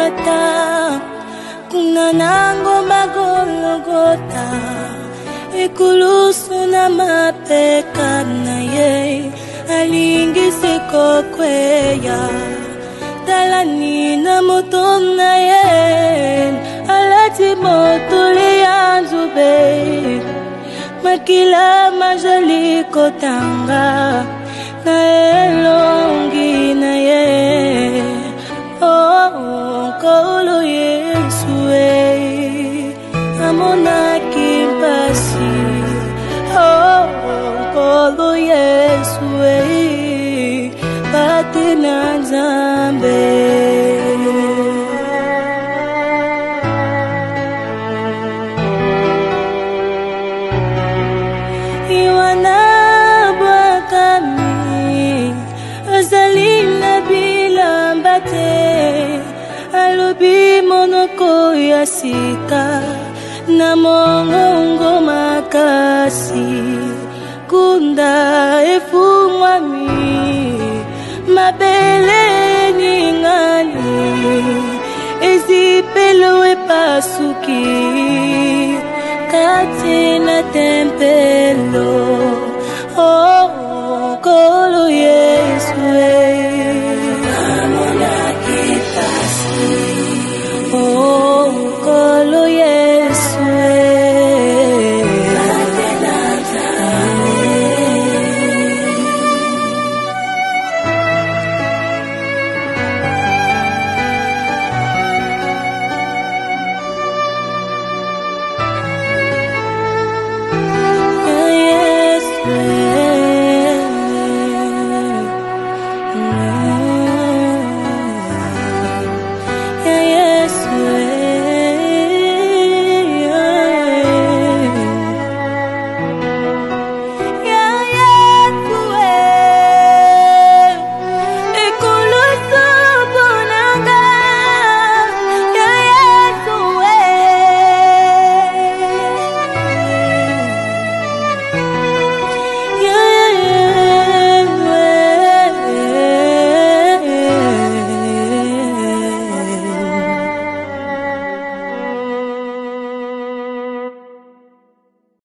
Golgotha, kuna nango magologota, ikulusu na mapeka na ye, alingisi kokweya, talani na motom na ye, alati motuli anzube, makila majali kotanga, na elongi na ye. Oh, kolo Yesu amona kimpasi. Oh, kolo Yesu pati na Nzambe. Iwana bwakami azalina bilambate, alobi monoko ya sika na mongongo makasi, kunda efumwami mabele ningani, ezipelo epasuki kati na tempe